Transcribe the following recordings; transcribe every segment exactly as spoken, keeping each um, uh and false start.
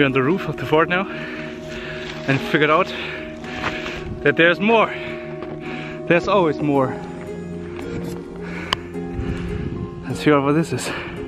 We're on the roof of the fort now and figured out that there's more. There's always more. Let's figure out what this is.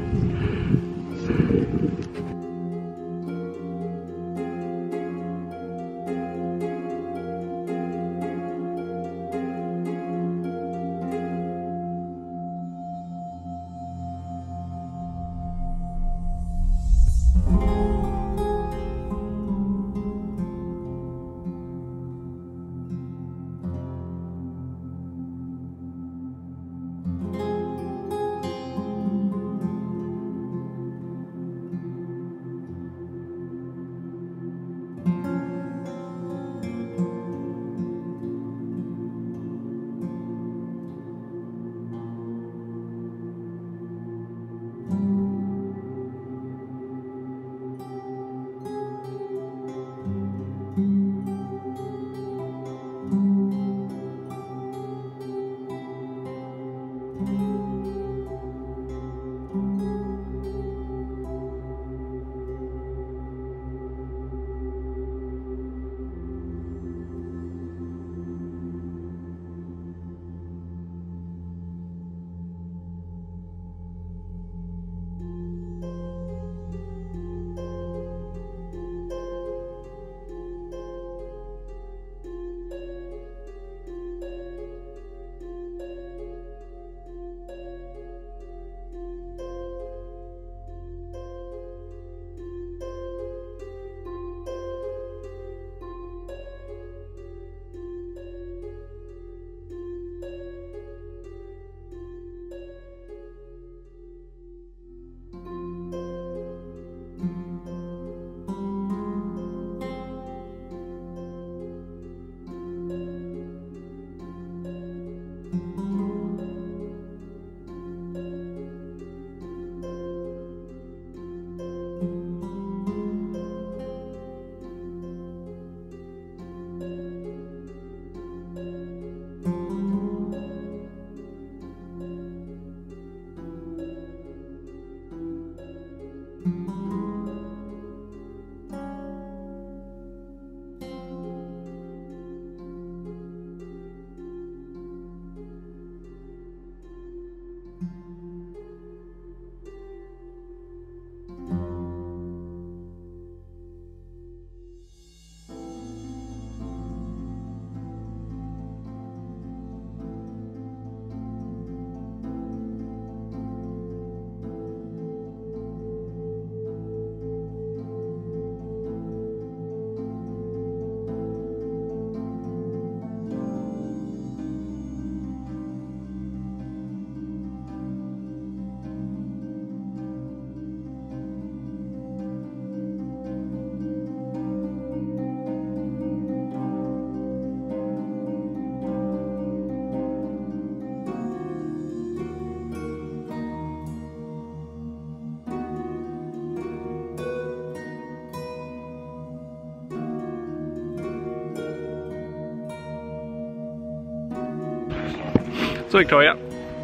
So Victoria,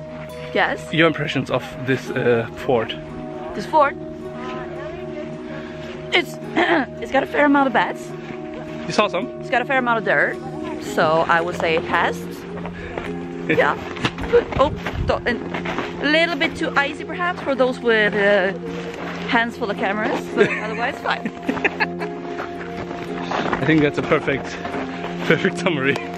yes? Your impressions of this uh, fort? This fort? It's it's got a fair amount of bats. You saw some? It's got a fair amount of dirt. So I would say it passed. Yeah. Good. Oh, and a little bit too icy perhaps for those with uh, hands full of cameras, but otherwise fine. I think that's a perfect, perfect summary.